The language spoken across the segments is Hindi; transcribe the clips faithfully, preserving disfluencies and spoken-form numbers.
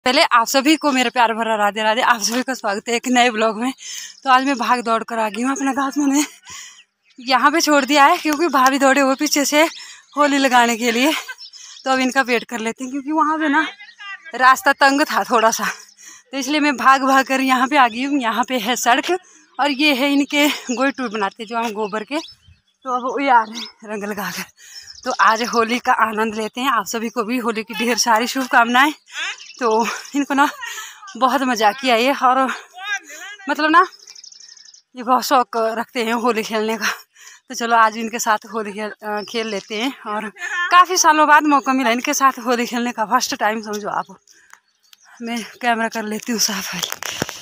पहले आप सभी को मेरा प्यार भरा राधे राधे। आप सभी का स्वागत है एक नए ब्लॉग में। तो आज मैं भाग दौड़ कर आ गई हूँ। अपना घास मैंने यहाँ पे छोड़ दिया है क्योंकि भाभी दौड़े हुए पीछे से होली लगाने के लिए। तो अब इनका वेट कर लेते हैं क्योंकि वहाँ पे ना रास्ता तंग था थोड़ा सा, तो इसलिए मैं भाग भाग कर यहाँ पे आ गई हूँ। यहाँ पे है सड़क और ये है इनके गोई टूर बनाते जो हम गोबर के। तो अब वो आ रहे हैं रंग लगा कर। तो आज होली का आनंद लेते हैं। आप सभी को भी होली की ढेर सारी शुभकामनाएं। तो इनको ना बहुत मजा किया ये, और मतलब ना ये बहुत शौक रखते हैं होली खेलने का। तो चलो आज इनके साथ होली खेल खेल लेते हैं। और काफ़ी सालों बाद मौका मिला इनके साथ होली खेलने का, फर्स्ट टाइम समझो आप। मैं कैमरा कर लेती हूँ साफ है।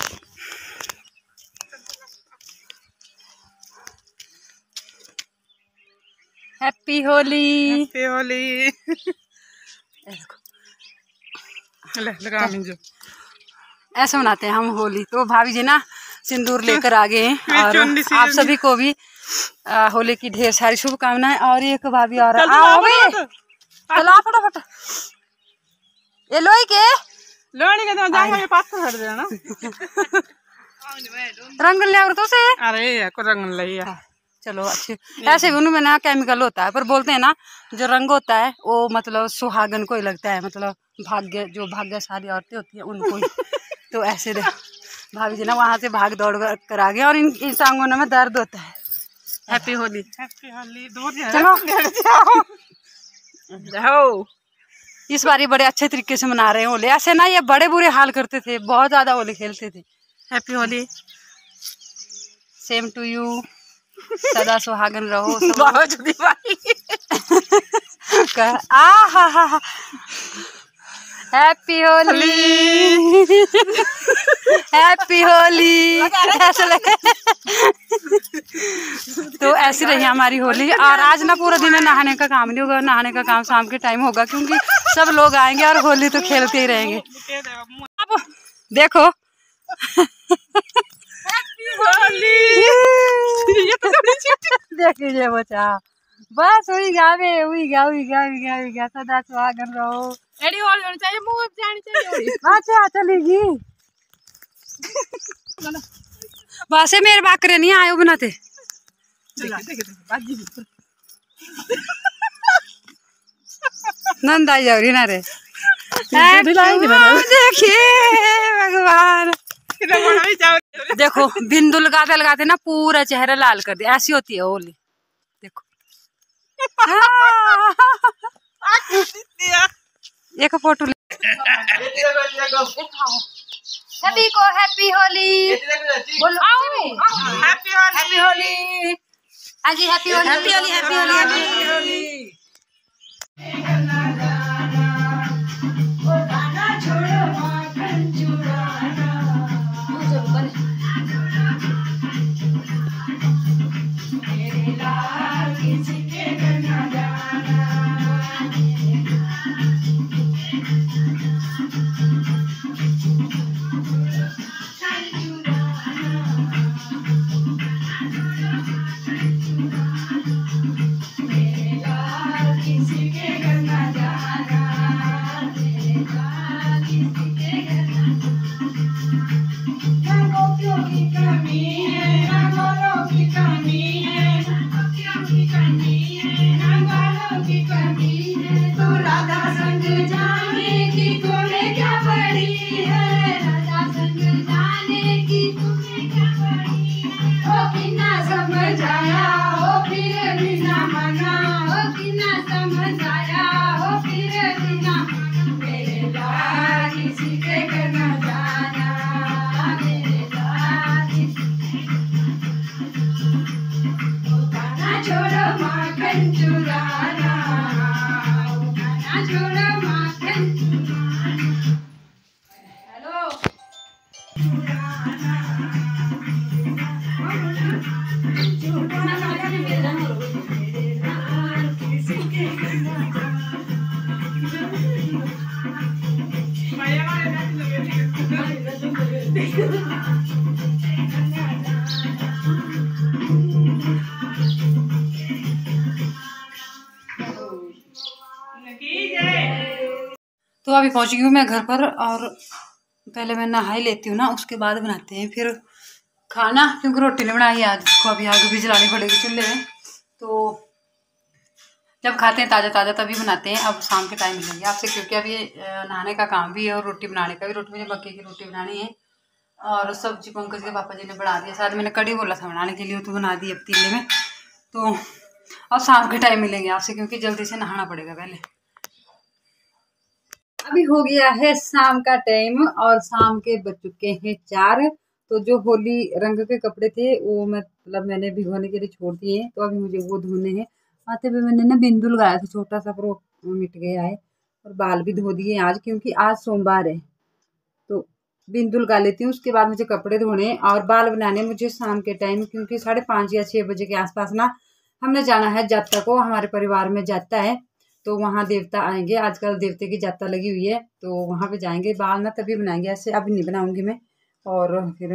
Happy Holi, happy Holi. लगा जो ऐसे मनाते हैं हम होली। तो भाभी जी ना सिंदूर लेकर आ गए हैं और आप सभी को भी आ, होली की ढेर सारी शुभकामनाएं। और एक भाभी और चलो फटाफट ये लोई के लोड़ी के तो जाएंगे पास हट देना रंग ले और तो से अरे को रंग लिया। चलो अच्छे। ऐसे भी उनमें ना केमिकल होता है, पर बोलते हैं ना जो रंग होता है वो मतलब सुहागन को ही लगता है, मतलब भाग्य जो भाग्यशाली औरतें होती हैं उनको ही। तो ऐसे दे भाभी जी ना वहाँ से भाग दौड़ कर आ गए और इन इन टांगों में दर्द होता है। Happy Holi, happy Holi. दूर चलो जाओ। इस बार ये बड़े अच्छे तरीके से मना रहे हैं होली। ऐसे ना ये बड़े बुरे हाल करते थे, बहुत ज्यादा होली खेलते थे। Happy Holi, same to you, सदा सुहागन रहो। आ हा हा हैप्पी होली, हैप्पी होली। ऐसे लगे तो ऐसी रही हमारी होली। और आज ना पूरा दिन नहाने का काम नहीं होगा, नहाने का काम शाम के टाइम होगा क्योंकि सब लोग आएंगे और होली तो खेलते ही रहेंगे। अब देखो देखिए बच्चा बस हुई गावे हुई गा हुई गा हुई गा हुई गा सदा सुहागन रहो। एडी होली होनी चाहिए, मुंह जानी चाहिए। अच्छा चलेगी बस मेरे बाकरे नहीं आयो बनाते। नंद आई जाओ ना रे। देखिए भगवान, देखो बिंदु लगाते लगाते ना पूरा चेहरा लाल कर दिया। ऐसी होती है होली। देखो एक फोटो सभी को हैप्पी होली बोलो। हैप्पी हैप्पी होली आज happy Holi, happy Holi, happy Holi, happy Holi. तो अभी पहुंच गई हूँ मैं घर पर, और पहले मैं नहा ही लेती हूँ ना, उसके बाद बनाते हैं फिर खाना, क्योंकि रोटी नहीं बनाई आज को, अभी आग भी जलानी पड़ेगी चूल्हे में। तो जब खाते हैं ताज़ा ताज़ा तभी बनाते हैं। अब शाम के टाइम मिलेंगे आपसे, क्योंकि अभी नहाने का काम भी है और रोटी बनाने का भी। रोटी मुझे मक्के की रोटी बनानी है, और सब्जी पंकज के पापा जी ने बना दिया। साथ मैंने कड़ी बोला था बनाने के लिए, तो बना दी अब तीले में। तो अब शाम के टाइम मिलेंगे आपसे, क्योंकि जल्दी से नहाना पड़ेगा पहले। अभी हो गया है शाम का टाइम, और शाम के बज चुके हैं चार। तो जो होली रंग के कपड़े थे वो मतलब मैंने भिगोने के लिए छोड़ दिए हैं, तो अभी मुझे वो धोने हैं। आते हुए मैंने ना बिंदु लगाया था छोटा सा, पर वो मिट गया है। और बाल भी धो दिए आज, क्योंकि आज सोमवार है, तो बिंदु लगा लेती हूँ। उसके बाद मुझे कपड़े धोने और बाल बनाने मुझे शाम के टाइम, क्योंकि साढ़े पाँच या छः बजे के आसपास ना हमने जाना है जात्रा को। हमारे परिवार में जाता है, तो वहाँ देवता आएंगे। आजकल देवते की जात्रा लगी हुई है, तो वहाँ पे जाएंगे। बाल ना तभी बनाएंगे, ऐसे अभी नहीं बनाऊंगी मैं। और फिर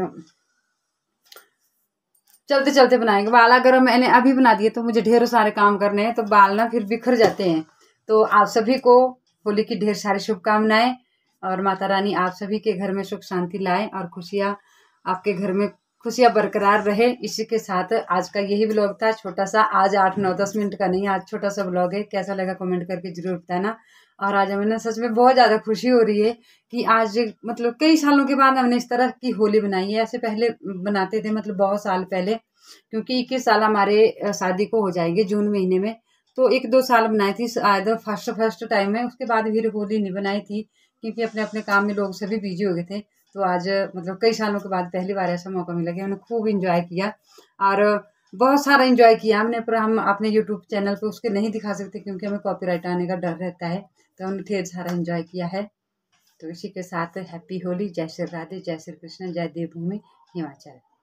चलते चलते बनाएंगे बाल। अगर मैंने अभी बना दिए तो मुझे ढेरों सारे काम करने हैं, तो बाल ना फिर बिखर जाते हैं। तो आप सभी को होली की ढेर सारी शुभकामनाएं, और माता रानी आप सभी के घर में सुख शांति लाए, और खुशियाँ आपके घर में खुशियाँ बरकरार रहे। इसी के साथ आज का यही ब्लॉग था, छोटा सा। आज आठ नौ दस मिनट का नहीं, आज छोटा सा ब्लॉग है। कैसा लगा कमेंट करके जरूर बताना। और आज हमें सच में बहुत ज़्यादा खुशी हो रही है कि आज मतलब कई सालों के बाद हमने इस तरह की होली बनाई है। ऐसे पहले बनाते थे, मतलब बहुत साल पहले, क्योंकि इक्कीस साल हमारे शादी को हो जाएंगे जून महीने में। तो एक दो साल बनाई थी शायद फर्स्ट फर्स्ट टाइम में, उसके बाद फिर होली नहीं बनाई थी, क्योंकि अपने अपने काम में लोग सभी बिजी हो गए थे। तो आज मतलब कई सालों के बाद पहली बार ऐसा मौका मिला कि हमने खूब इंजॉय किया, और बहुत सारा इंजॉय किया हमने। पर हम अपने यूट्यूब चैनल पे उसके नहीं दिखा सकते, क्योंकि हमें कॉपीराइट आने का डर रहता है। तो हमने ढेर सारा इंजॉय किया है। तो इसी के साथ हैप्पी होली। जय श्री राधे, जय श्री कृष्ण, जय देवभूमि हिमाचल।